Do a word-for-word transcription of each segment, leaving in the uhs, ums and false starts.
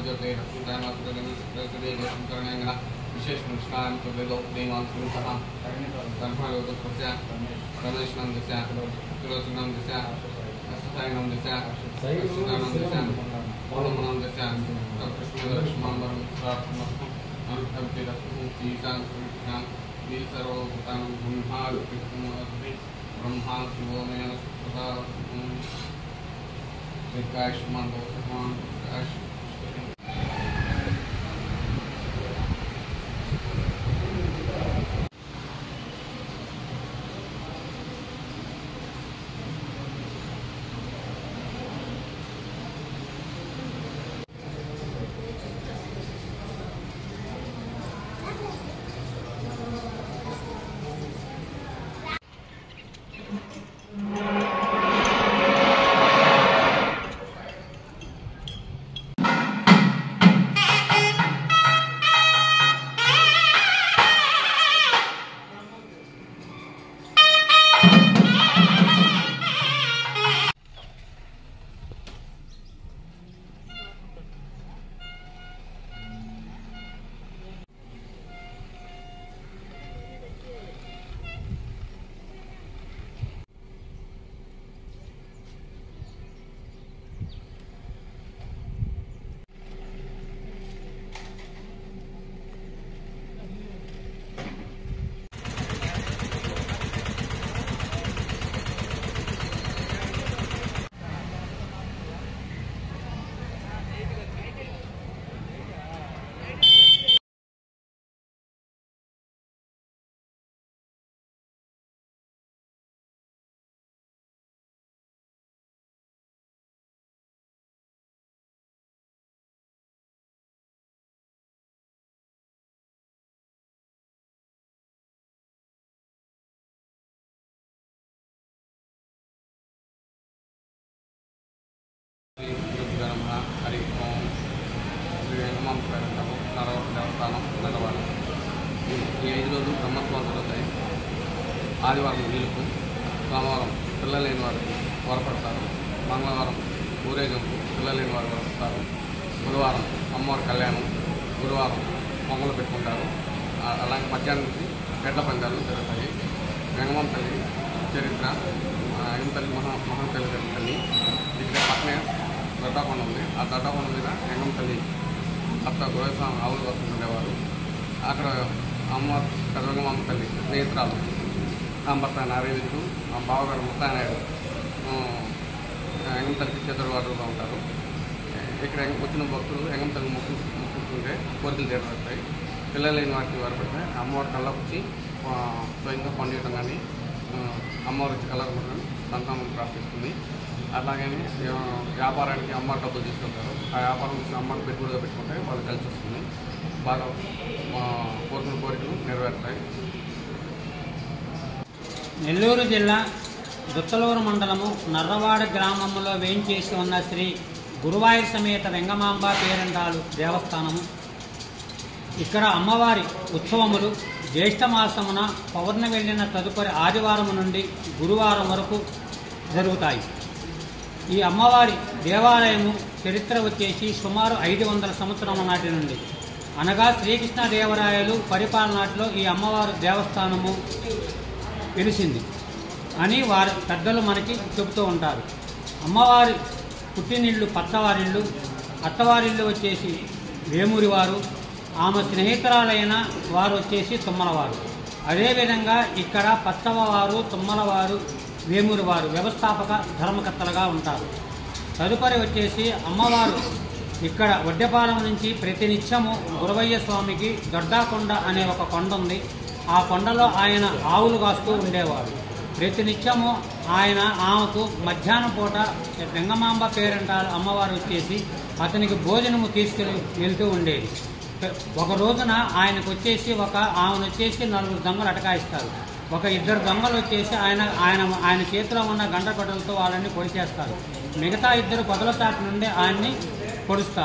विशेष अनुष्ठान वेदो प्रेमांसुतः कर्मयोगस्य रमेशनं दस्या तुलसीनं दस्या अष्टायनं दस्या अष्टायनं दस्या ओलमनं दस्या कृष्णलक्ष्मणं प्रार्थनास्तु अनुष्ठन्ते रस्तु तीसां सुविख्यां वीसर्वभूतानां ब्रह्मादिकृतमस्ति ब्रह्मा शिवोमेन सदा विकायष्मान भवत्मान विकायश हरि ओम श्री वेंगमांब देवस्थान नलवाड़ रोज ब्रह्मोत्सवाలు జరుగుతాయి ఆదివారం వీలుకు సోమవారం పిల్లలు లేని వారు వరపడతారు మంగళవారం ఊరేగింపు పిల్లలు లేని వారు వరపడతారు బుధవారం అమ్మవారి కళ్యాణం గురువారం పొంగలు పెట్టుకుంటారు అలాగే మధ్యాహ్నం నుంచి గడ్డ పందాలు జరుగుతాయి వెంగమాంబ తల్లి చరిత్ర వెంగమ తల్లి మహా మహా తల్లి తల్లి ఇక్కడ పక్కనే దట్టాకొండ ఉంది ఆ దట్టాకొండ మీద వెంగమ తల్లి అత్త గురస్వామి ఆవులు కోసం ఉండేవారు అక్కడ అమ్మ వెంగమాంబ తల్లి స్నేహితురాలు ఆ భర్త నారేవిధుడు ఆ బావగారు ముస్తానాయుడు వెంగమ తల్లి చేతులవాడుగా ఉంటారు ఇక్కడ వచ్చిన భక్తులు వెంగమ తల్లి మొక్కు మొక్కుతుంటే కోరికలు తీరతాయి పిల్లలు లేని వాటికి వరపడితే అమ్మవారి కళ్ళకు వచ్చి స్వయంగా పండియడం కానీ అమ్మవారి వచ్చి కలగకుండా సంతానం ప్రాప్తిస్తుంది అలాగని వ్యాపారానికి అమ్మ డబ్బులు తీసుకుంటారు ఆ వ్యాపారం నుంచి అమ్మకి పెట్టుబడిగా పెట్టుకుంటే వాళ్ళు కలిసి వస్తుంది బాగా కోరికల కోరికలు నెరవేరుతాయి. నెల్లూరు జిల్లా దుత్తలూరు మండలము నర్రవాడ గ్రామంలో వేయించేసి ఉన్న శ్రీ గురువాయూర్ సమేత వెంగమాంబ పేరంటాలు దేవస్థానము. ఇక్కడ అమ్మవారి ఉత్సవములు జ్యేష్ఠమాసమున పౌర్ణమి వెళ్ళిన తదుపరి ఆదివారం నుండి గురువారం వరకు జరుగుతాయి. ఈ అమ్మవారి దేవాలయము చరిత్ర వచ్చేసి సుమారు ఐదు వందల సంవత్సరాల నాటి నుండి అనగా శ్రీకృష్ణదేవరాయలు పరిపాలనాటిలో ఈ అమ్మవారి దేవస్థానము వెలిసింది అని వారి పెద్దలు మనకి చెబుతూ ఉంటారు. అమ్మవారి పుట్టినిళ్ళు పచ్చవారిళ్ళు, అత్తవారిళ్ళు వచ్చేసి వేమూరివారు, ఆమె స్నేహితురాలైన వారు వచ్చేసి తుమ్మలవారు. అదేవిధంగా ఇక్కడ పచ్చవవారు, తుమ్మలవారు, వేమూరివారు వ్యవస్థాపక ధర్మకర్తలుగా ఉంటారు. తదుపరి వచ్చేసి అమ్మవారు ఇక్కడ వడ్డెపాలెం నుంచి ప్రతినిత్యము గురవయ్య స్వామికి దొడ్డాకొండ అనే ఒక కొండ ఉంది. ఆ కొండలో ఆయన ఆవులు కాస్తూ ఉండేవారు. ప్రతినిత్యము ఆయన ఆమెకు మధ్యాహ్నం పూట వెంగమాంబ పేరంటారు అమ్మవారు వచ్చేసి అతనికి భోజనము తీసుకెళ్ళి వెళ్తూ ఉండేది. ఒక రోజున ఆయనకు వచ్చేసి ఒక ఆమెను వచ్చేసి నలుగురు దొంగలు అటకాయిస్తారు. ఒక ఇద్దరు దొంగలు వచ్చేసి ఆయన ఆయన ఆయన చేతిలో ఉన్న గండ్రగొడ్డలతో వాళ్ళని పొడిచేస్తారు. మిగతా ఇద్దరు పొదల చాటు నుండి ఆయన్ని పొడుస్తారు.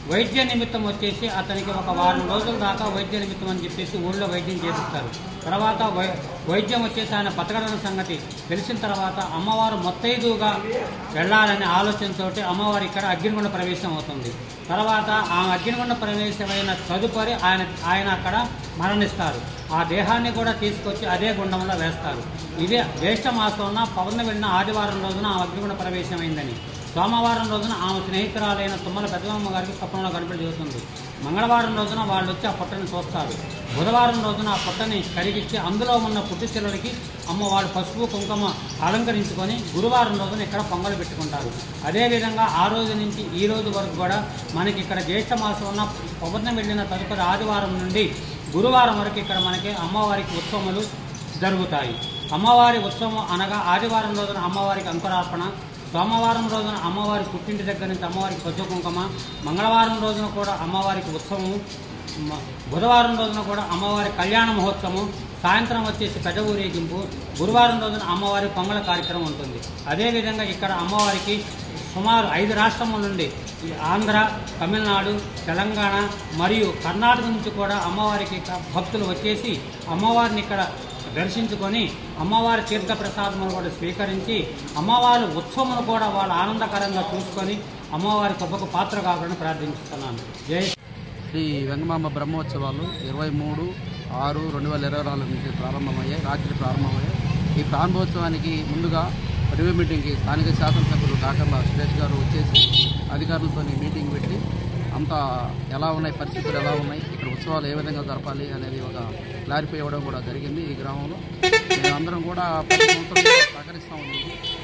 వైద్య నిమిత్తం వచ్చేసి అతనికి ఒక వారం రోజుల దాకా వైద్య నిమిత్తం అని చెప్పేసి ఊళ్ళో వైద్యం చేపిస్తారు. తర్వాత వై వైద్యం వచ్చేసి ఆయన బతకడన్న సంగతి తెలిసిన తర్వాత అమ్మవారు మొత్తైదుగా వెళ్ళాలనే ఆలోచనతో అమ్మవారు ఇక్కడ అగ్నిగుండ ప్రవేశం అవుతుంది. తర్వాత ఆ అగ్నిగుండ ప్రవేశమైన తదుపరి ఆయన ఆయన అక్కడ మరణిస్తారు. ఆ దేహాన్ని కూడా తీసుకొచ్చి అదే గుండంలో వేస్తారు. ఇదే జ్యేష్ఠ మాసంలో పౌర్ణమి వెళ్ళిన ఆదివారం రోజున ఆ అగ్నిగుండ ప్రవేశమైందని, సోమవారం రోజున ఆమె స్నేహితురాలైన తుమ్మల పెద్దమ్మ గారికి స్వప్నంలో కనిపెట్టి చూస్తుంది. మంగళవారం రోజున వాళ్ళు వచ్చి ఆ పుట్టని చూస్తారు. బుధవారం రోజున ఆ పుట్టని కరిగించి అందులో ఉన్న పుట్టిచెల్లడికి అమ్మవారు పసుపు కుంకుమ అలంకరించుకొని గురువారం రోజున ఇక్కడ పొంగలు పెట్టుకుంటారు. అదేవిధంగా ఆ రోజు నుంచి ఈ రోజు వరకు కూడా మనకి ఇక్కడ జ్యేష్ఠ మాసం ఉన్న పౌర్ణమి వెళ్ళిన తదుపరి ఆదివారం నుండి గురువారం వరకు ఇక్కడ మనకి అమ్మవారికి ఉత్సవములు జరుగుతాయి. అమ్మవారి ఉత్సవం అనగా ఆదివారం రోజున అమ్మవారికి అంకురార్పణ, సోమవారం రోజున అమ్మవారి పుట్టింటి దగ్గర నుంచి అమ్మవారికి పసుపు కుంకుమ, మంగళవారం రోజున కూడా అమ్మవారికి ఉత్సవము, బుధవారం రోజున కూడా అమ్మవారి కళ్యాణ మహోత్సవం, సాయంత్రం వచ్చేసి పెద్ద ఊరేగింపు, గురువారం రోజున అమ్మవారి పొంగల కార్యక్రమం ఉంటుంది. అదేవిధంగా ఇక్కడ అమ్మవారికి సుమారు ఐదు రాష్ట్రముల నుండి ఆంధ్ర, తమిళనాడు, తెలంగాణ మరియు కర్ణాటక నుంచి కూడా అమ్మవారికి భక్తులు వచ్చేసి అమ్మవారిని ఇక్కడ దర్శించుకొని అమ్మవారి తీర్థ ప్రసాదమును కూడా స్వీకరించి అమ్మవారి ఉత్సవమును కూడా వాళ్ళు ఆనందకరంగా చూసుకొని అమ్మవారి కృపకు పాత్ర కావాలని ప్రార్థిస్తున్నాను. జై శ్రీ వెంగమాంబ బ్రహ్మోత్సవాలు ఇరవై మూడు ఆరు రెండు వేల ఇరవై నాలుగు నుంచి ప్రారంభమయ్యాయి. రాత్రి ప్రారంభమయ్యాయి. ఈ ప్రారంభోత్సవానికి ముందుగా రివ్యూ మీటింగ్కి స్థానిక శాసనసభ్యులు డాక్టర్ల సురేష్ గారు వచ్చేసి అధికారులతో మీటింగ్ పెట్టి అంతా ఎలా ఉన్నాయి, పరిస్థితులు ఎలా ఉన్నాయి, ఇక్కడ ఉత్సవాలు ఏ విధంగా జరపాలి అనేది ఒక క్లారిఫై ఇవ్వడం కూడా జరిగింది. ఈ గ్రామంలో మేమందరం కూడా ప్రతి సంవత్సరం సహకరిస్తూ ఉన్నాము.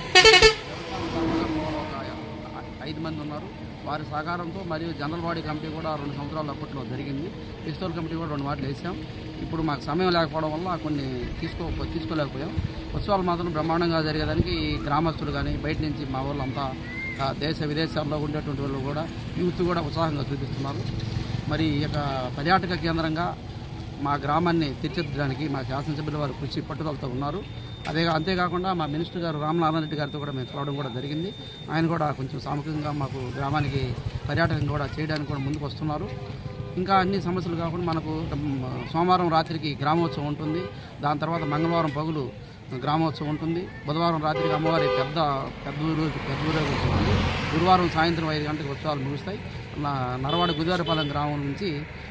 ఒక ఐదు మంది ఉన్నారు. వారి సహకారంతో మరియు జనరల్ బాడీ కమిటీ కూడా రెండు సంవత్సరాల అప్పట్లో జరిగింది. పిస్తోల్ కమిటీ కూడా రెండు వాటిలు వేసాం. ఇప్పుడు మాకు సమయం లేకపోవడం వల్ల కొన్ని తీసుకో తీసుకోలేకపోయాం. ఉత్సవాలు మాత్రం బ్రహ్మాండంగా జరిగేదానికి గ్రామస్తులు కానీ బయట నుంచి మా వాళ్ళు అంతా దేశ విదేశాల్లో ఉండేటువంటి వాళ్ళు కూడా యూత్ కూడా ఉత్సాహంగా చూపిస్తున్నారు. మరి ఈ యొక్క పర్యాటక కేంద్రంగా మా గ్రామాన్ని తీర్చిదిద్దడానికి మా శాసనసభ్యుల వారు కృషి పట్టుదలతో ఉన్నారు. అదే అంతేకాకుండా మా మినిస్టర్ గారు రామనారాయణ రెడ్డి గారితో కూడా మేము కలవడం కూడా జరిగింది. ఆయన కూడా కొంచెం సామూహికంగా మాకు గ్రామానికి పర్యాటకం కూడా చేయడానికి కూడా ముందుకు వస్తున్నారు. ఇంకా అన్ని సమస్యలు కాకుండా మనకు సోమవారం రాత్రికి గ్రామోత్సవం ఉంటుంది. దాని తర్వాత మంగళవారం పగులు గ్రామోత్సవం ఉంటుంది. బుధవారం రాత్రికి అమ్మవారి పెద్ద పెద్ద ఊరు పెద్ద ఊరేగింపు ఉంటుంది. గురువారం సాయంత్రం ఐదు గంటలకు ఉత్సవాలు ముగుస్తాయి. నరవాడ గుదివారిపాలెం గ్రామం నుంచి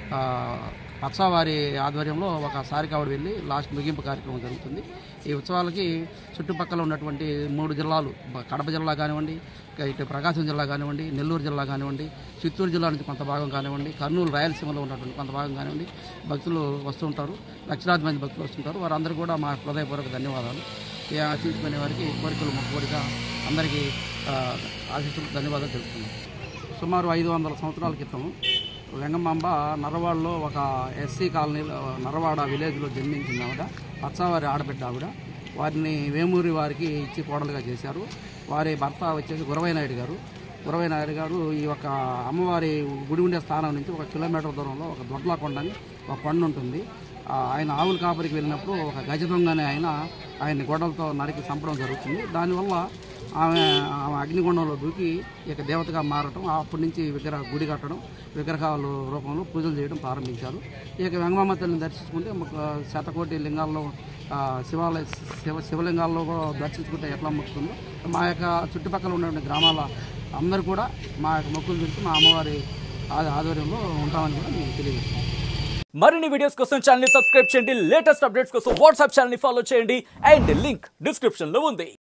పచ్చావారి ఆధ్వర్యంలో ఒక సారికావుడు వెళ్ళి లాస్ట్ ముగింపు కార్యక్రమం జరుగుతుంది. ఈ ఉత్సవాలకి చుట్టుపక్కల ఉన్నటువంటి మూడు జిల్లాలు, కడప జిల్లా కానివ్వండి, ఇటు ప్రకాశం జిల్లా కానివ్వండి, నెల్లూరు జిల్లా కానివ్వండి, చిత్తూరు జిల్లా నుంచి కొంత భాగం కానివ్వండి, కర్నూలు రాయలసీమలో ఉన్నటువంటి కొంత భాగం కానివ్వండి, భక్తులు వస్తుంటారు. లక్షలాది మంది భక్తులు వస్తుంటారు. వారందరూ కూడా మా హృదయపూర్వక ధన్యవాదాలు. ఈ ఆశించుకునే వారికి కోరికలు మొక్కుకోరిక అందరికీ ఆశిస్తులు ధన్యవాదాలు తెలుపుతున్నాం. సుమారు ఐదు వందల సంవత్సరాల క్రితం వెంగమాంబ నరవాడలో ఒక ఎస్సీ కాలనీలో నరవాడ విలేజ్లో జన్మించిన ఆవిడ, పచ్చావారి ఆడబిడ్డ ఆవిడ. వారిని వేమూరి వారికి ఇచ్చి కోడలుగా చేశారు. వారి భర్త వచ్చేసి గురవయ్య నాయుడు గారు. గురవయ్య నాయుడు గారు ఈ యొక్క అమ్మవారి గుడి ఉండే స్థానం నుంచి ఒక కిలోమీటర్ దూరంలో ఒక దొడ్ల కొండ అని ఒక కొండ ఉంటుంది. ఆయన ఆవుల కాపరికి వెళ్ళినప్పుడు ఒక గజ దొంగనే ఆయన ఆయన్ని గొడవలతో నరికి చంపడం జరుగుతుంది. దానివల్ల ఆమె ఆమె అగ్నిగుండంలో దూకి ఇక దేవతగా మారటం, అప్పటి నుంచి విగ్రహ గుడి కట్టడం, విగ్రహాల రూపంలో పూజలు చేయడం ప్రారంభించారు. ఇక వెంగమాంబ తల్లిని దర్శించుకుంటే శతకోటి లింగాల్లో శివాలయ శివ శివలింగాల్లో కూడా దర్శించుకుంటే ఎట్లా మొక్కుతుందో మా యొక్క చుట్టుపక్కల ఉన్న గ్రామాల అందరూ కూడా మా యొక్క మొక్కులు తెలిసి మా అమ్మవారి ఆధ్వర్యంలో ఉంటామని కూడా మీకు తెలియజేస్తాం. మరిన్ని వీడియోస్ కోసం ఛానల్ ని సబ్స్క్రైబ్ చేయండి. లేటెస్ట్ అప్డేట్స్ కోసం వాట్సాప్ ఛానల్ ని ఫాలో చేయండి. అండ్ లింక్ డిస్క్రిప్షన్ లో ఉంది.